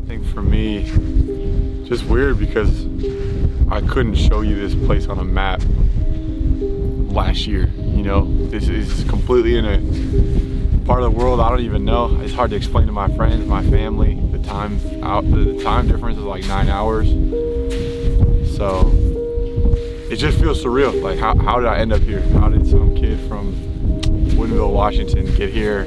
I think for me, just weird because I couldn't show you this place on a map last year. You know, this is completely in a part of the world I don't even know. It's hard to explain to my friends, my family. The time difference is like 9 hours. So it just feels surreal. Like how did I end up here? How did some kid from Woodinville, Washington get here?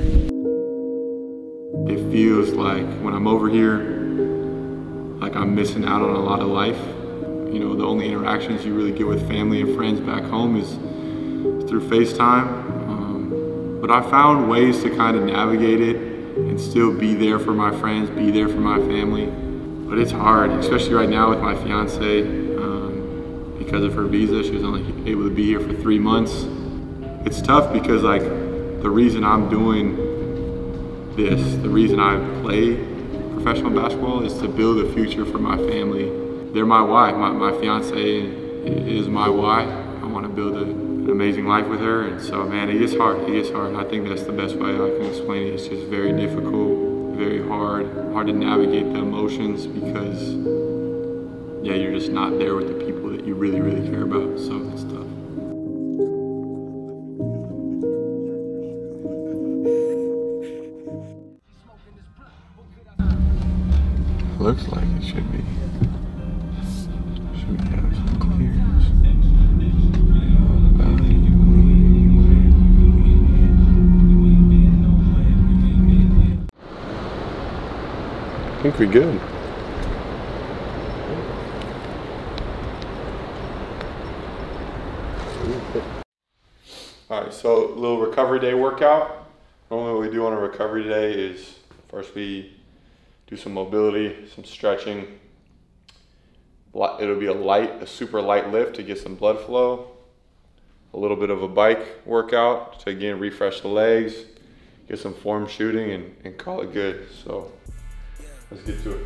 It feels like when I'm over here, like I'm missing out on a lot of life. You know, the only interactions you really get with family and friends back home is through FaceTime. But I found ways to kind of navigate it and still be there for my friends, be there for my family. But it's hard, especially right now with my fiance. Because of her visa, she was only able to be here for 3 months. It's tough because like the reason I'm doing this, the reason I play professional basketball is to build a future for my family. They're my why. My fiance is my why. I want to build an amazing life with her, and so man, it gets hard. It gets hard. I think that's the best way I can explain it. It's just very difficult, very hard to navigate the emotions because yeah, you're just not there with the people that you really, really care about. So it's tough. Looks like it should be. Should we have some clearance? I think we're good. All right, so a little recovery day workout. Normally what we do on a recovery day is first we do some mobility, some stretching. It'll be a super light lift to get some blood flow. A little bit of a bike workout to again refresh the legs, get some form shooting and call it good. So let's get to it.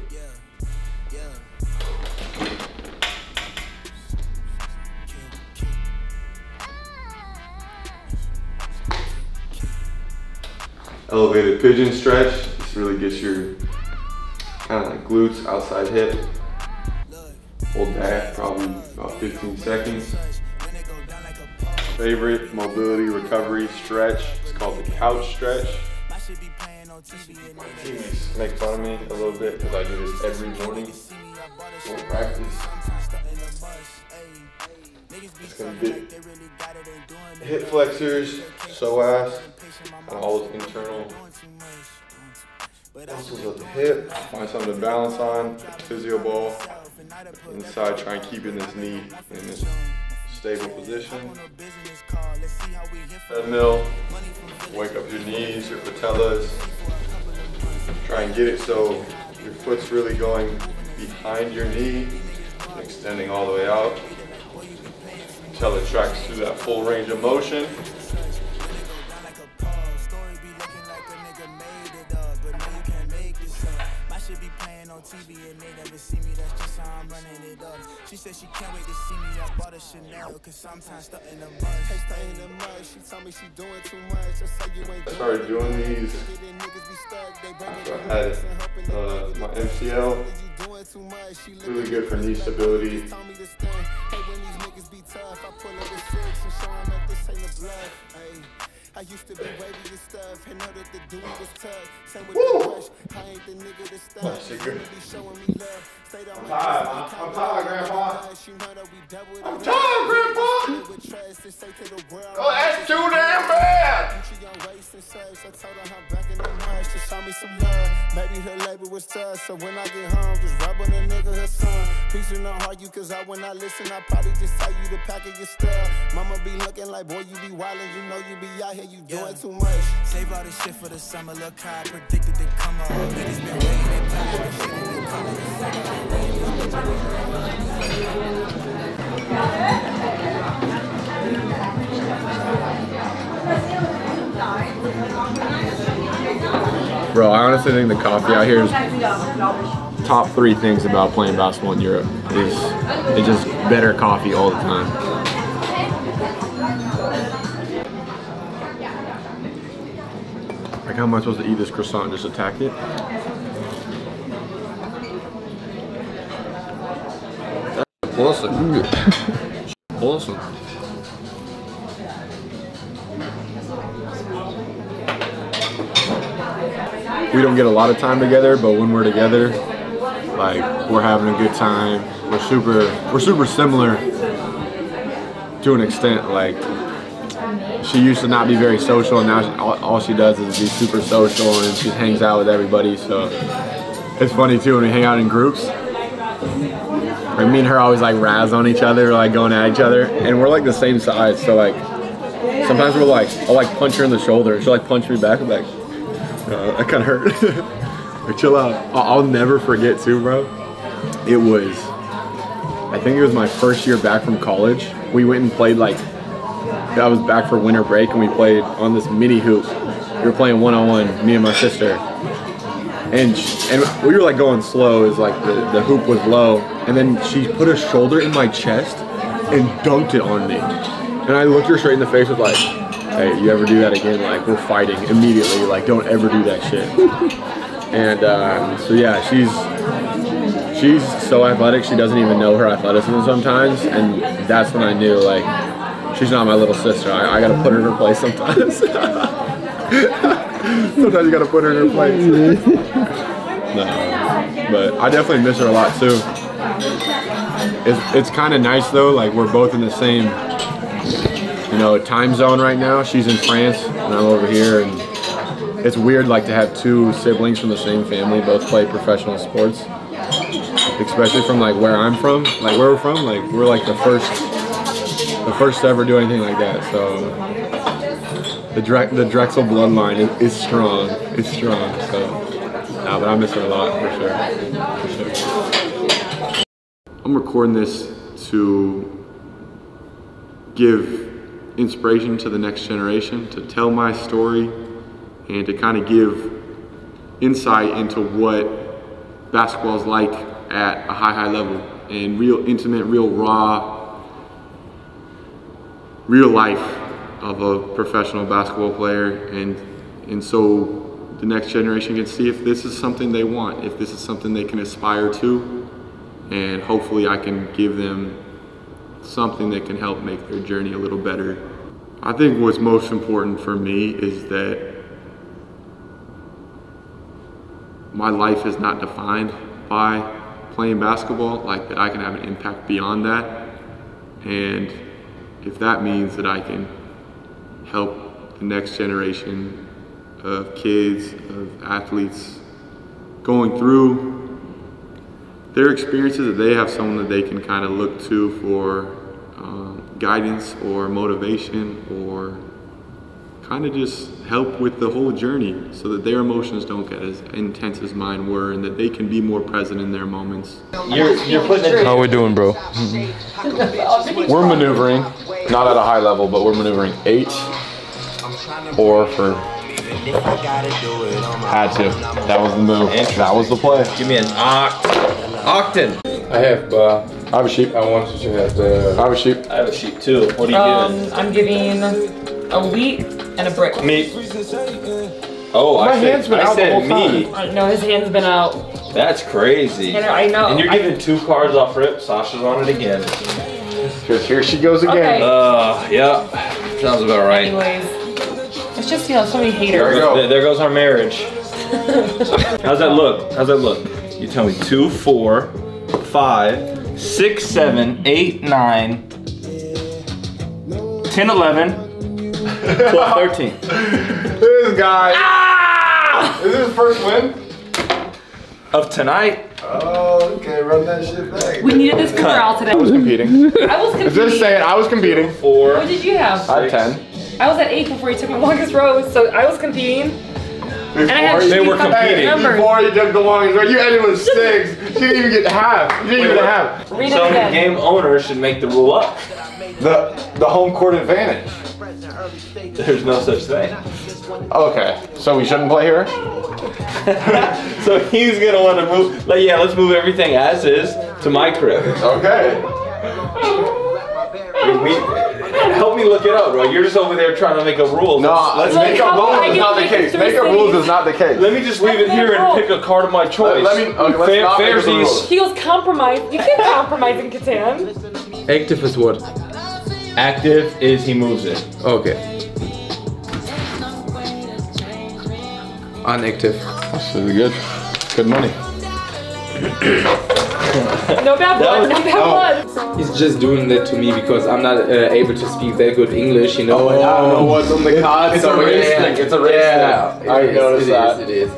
Elevated pigeon stretch. This really gets your kind of like glutes, outside hip. Hold that probably about 15 seconds. Favorite mobility recovery stretch. It's called the couch stretch. My teammates make fun of me a little bit because I do this every morning for practice. It's gonna be hip flexors, psoas, and all those internal muscles of the hip. Find something to balance on, physio ball. Inside, try and keep in this knee in this stable position. Treadmill, wake up your knees, your patellas. Try and get it so your foot's really going behind your knee, extending all the way out until it tracks through that full range of motion. She said she can't wait to see me. I bought a Chanel, cause sometimes stuck in the mud. She told me she doing too much. I started doing these after I had my MCL. Really good for knee stability. I used to be wavy and stuff, and know that the dude was tough. Same with the brush, I ain't the nigga to stop. She be showing me love. I'm tired, Grandpa. I'm tired, Grandpa. Oh, that's too damn bad. She showed me some love. Maybe her label was tough, so when I get home, just rub on a nigga, her son. Please do not argue, cause when I listen, I probably just tell you to pack of your stuff. Mama be looking like, boy, you be wildin', you know you be out here, you doing too much. Save all this shit for the summer, look how I predicted to come on. Niggas been waiting and tired, but shit ain't coming. Bro, I honestly think the coffee out here is top 3 things about playing basketball in Europe. It's just better coffee all the time. Like, how am I supposed to eat this croissant? Just attack it? Awesome. Awesome. We don't get a lot of time together, but when we're together, like, we're having a good time. We're super similar to an extent. Like, she used to not be very social, and now all she does is be super social, and she hangs out with everybody. So it's funny too when we hang out in groups. Like, me and her always like razz on each other, like going at each other, and we're like the same size. So like sometimes we're like, I'll like punch her in the shoulder, and she'll like punch me back. I'm like, that kind of hurt. Like, chill out. I'll never forget too, bro. It was, I think it was my first year back from college. We went and played, like, I was back for winter break, and we played on this mini hoop. We were playing one-on-one, me and my sister. And we were like going slow as like the hoop was low. And then she put her shoulder in my chest and dunked it on me. And I looked her straight in the face with like, hey, you ever do that again, like, we're fighting immediately. Like, don't ever do that shit. And so yeah, she's so athletic, she doesn't even know her athleticism sometimes. And that's when I knew, like, she's not my little sister. I gotta put her in her place sometimes. Sometimes you gotta put her in her place. No, but I definitely miss her a lot too. It's kind of nice though, like, we're both in the same, you know, time zone right now. She's in France and I'm over here, and it's weird, like, to have two siblings from the same family both play professional sports, especially from like where I'm from, like where we're from. Like, we're like the first to ever do anything like that. So the Drechsel bloodline is strong. It's strong. So, nah, but I miss her a lot for sure. I'm recording this to give inspiration to the next generation, to tell my story, and to kind of give insight into what basketball is like at a high level, and real intimate, real raw, real life of a professional basketball player, and so the next generation can see if this is something they want, if this is something they can aspire to, and hopefully I can give them something that can help make their journey a little better. I think what's most important for me is that my life is not defined by playing basketball, like, that I can have an impact beyond that. And if that means that I can help the next generation of kids, of athletes going through their experiences, that they have someone that they can kind of look to for guidance or motivation, or kind of just help with the whole journey, so that their emotions don't get as intense as mine were, and that they can be more present in their moments. You're putting it. How we doing, bro? We're maneuvering, not at a high level, but we're maneuvering 8 or for. Had to. That was the move. That was the play. Give me an octane. I have I have a sheep. I want you to have the. I have a sheep. I have a sheep too. What are you giving? I'm giving a wheat and a brick. Meat. Oh, My hand's been out the whole meat. No, his hand's been out. That's crazy. And I know. And you're giving 2 cards off rip. Sasha's on it again. Here she goes again. Okay. Yeah. Sounds about right. Anyways, it's just, you know, so many haters. There we go. There goes our marriage. How's that look? How's that look? You tell me. 2, 4, 5, 6, 7, 8, 9, 10, 11, 12, 13. This guy. Ah! Is this his first win? Of tonight? Oh, okay. Run that shit back. We needed this corral today. I was competing. I was competing. Just saying, I was competing. 4. What did you have? I had 10. I was at 8 before you took my longest road, so I was competing. And I had They were competing. Before you took the longest road, you ended with 6. You didn't even get half. You didn't even get half. Read it So the again. game owner should make the rule up. The home court advantage. There's no such thing. Okay, so we shouldn't play here? So he's gonna want to move. Like, yeah, let's move everything as is to my crib. Okay. help me look it up, bro. You're just over there trying to make a rule. No, let's make up rules is not the case. Make up rules is not the case. Let me just leave it here and pick a card of my choice. Let's not make up the rules. He goes compromise. You can't compromise in Catan. Active is what? Active is he moves it. Okay. Unactive. That's really good. Good money. No bad blood. No bad blood. He's just doing that to me because I'm not able to speak that good English, you know. And I don't know what's on the cards. It's a race thing. It's a race thing. I noticed that. It is.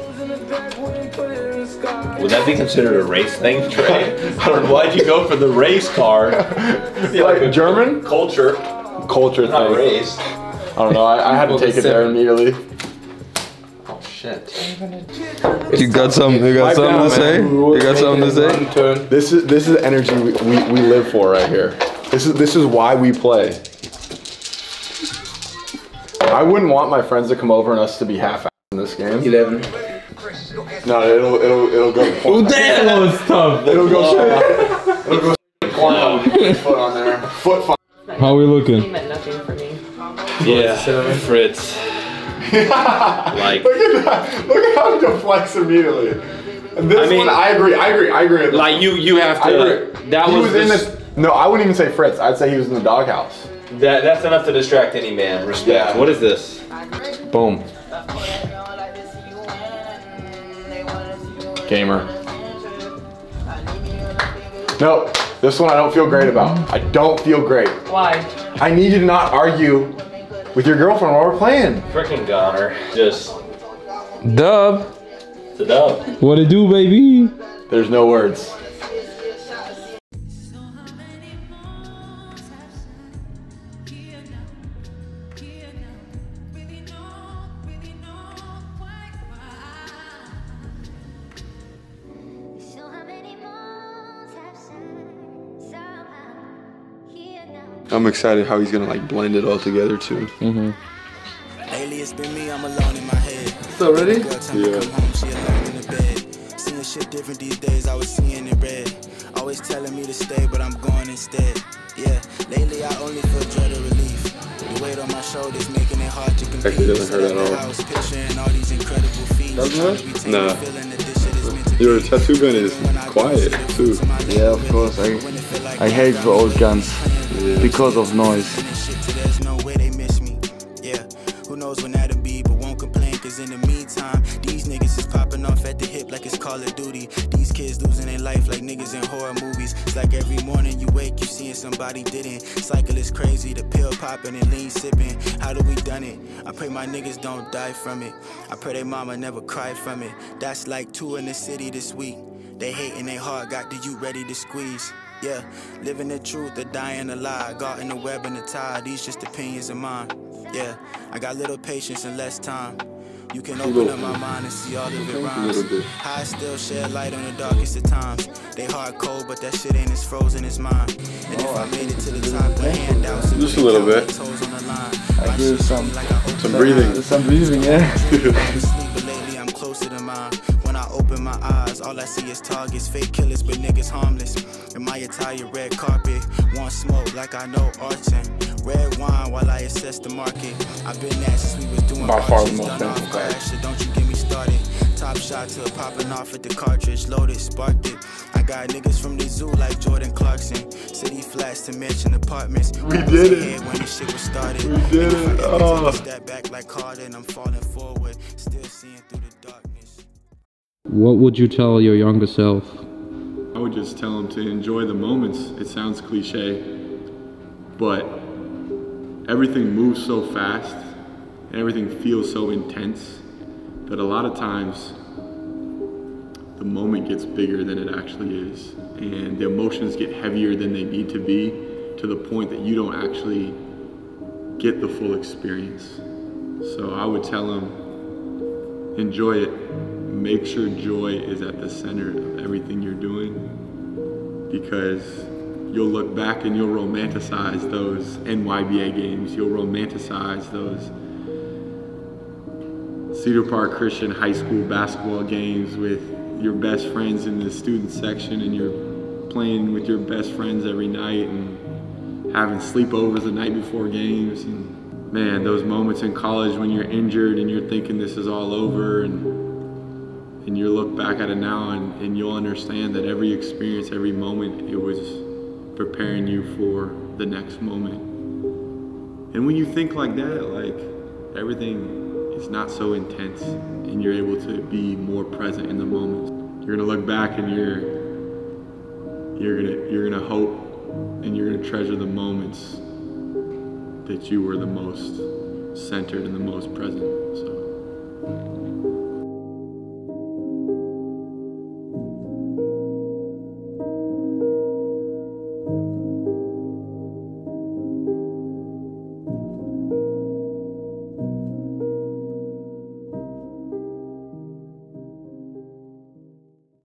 Would that be considered a race thing, Trey? I don't know. Why'd you go for the race card? Like German? Culture. Culture Not thing. race. I don't know. I had to take it there immediately. Oh shit. You got something to say? You got something to say? This is energy we live for right here. This is why we play. I wouldn't want my friends to come over and us to be half-assed in this game. 11. No, it'll go. Oh damn, that was tough. It'll go clown. Foot on there. Foot. How are we looking? He meant nothing for me. Yeah, Fritz. Like, look at that. Look at how he deflects immediately. And this one, I agree. Like you have to. That he was in this. this. No, I wouldn't even say Fritz. I'd say he was in the doghouse. That's enough to distract any man. Respect. Yeah. What is this? Boom. Gamer. No, this one I don't feel great about. I don't feel great. Why? I need you to not argue with your girlfriend while we're playing. Freaking goner. Just. Dub. It's a dub. What it do, baby? There's no words. I'm excited how he's gonna like blend it all together too. Lately it's been me, I'm alone in my head. So ready? Girl tell me come home, she alone in the bed. Seeing shit different these days, I was seeing it red. Always telling me to stay, but I'm going instead. Yeah, lately I only feel dread of relief. The weight on my shoulders making it hard to compete. Actually doesn't hurt at all. I was picturing all these incredible feats. Doesn't hurt? Nah. Your tattoo gun is quiet too. Yeah, of course. I hate the old guns because of noise. There's no way they miss me. Yeah, who knows when that'll be, but won't complain, cause in the meantime, these niggas is popping off at the hip like it's Call of Duty. These kids losing their life like niggas in horror movies. It's like every morning you wake, you seeing somebody didn't. Cycle is crazy, the pill popping and lean sipping. How do we done it? I pray my niggas don't die from it. I pray they mama never cry from it. That's like 2 in the city this week. They hating they heart, got the you ready to squeeze. Yeah, living the truth or dying a lie. Got in the web and the tie, these just opinions of mine. Yeah, I got little patience and less time. You can open up my mind and see all of it rhymes. How I still shed light on the darkest of times. They hard cold, but that shit ain't as frozen as mine. And if I made it to the top, the handouts. Just a little bit. I hear some breathing. Some breathing, yeah. Lately I'm closer to mine. When I open my eyes, all I see is targets, fake killers, but niggas harmless. In my attire, red carpet, want smoke like I know arson. Red wine while I assess the market. I've been there since we was doing by far the most done painful off crash, so don't you get me started. Top shot to popping off at the cartridge, loaded, sparked it. I got niggas from the zoo like Jordan Clarkson. City flats to mansion apartments. We did it. When this shit was started. We did it. Oh. Step back like Carter and I'm falling forward, still seeing through the darkness. What would you tell your younger self? I would just tell him to enjoy the moments. It sounds cliche, but everything moves so fast and everything feels so intense that a lot of times the moment gets bigger than it actually is, and the emotions get heavier than they need to be, to the point that you don't actually get the full experience. So I would tell him, enjoy it. Make sure joy is at the center of everything you're doing, because you'll look back and you'll romanticize those NYBA games. You'll romanticize those Cedar Park Christian High School basketball games with your best friends in the student section, and you're playing with your best friends every night and having sleepovers the night before games. And man, those moments in college when you're injured and you're thinking this is all over, and you look back at it now and you'll understand that every experience, every moment, it was preparing you for the next moment. And when you think like that, like everything is not so intense and you're able to be more present in the moment. You're gonna look back and you're gonna hope and you're gonna treasure the moments that you were the most centered and the most present. So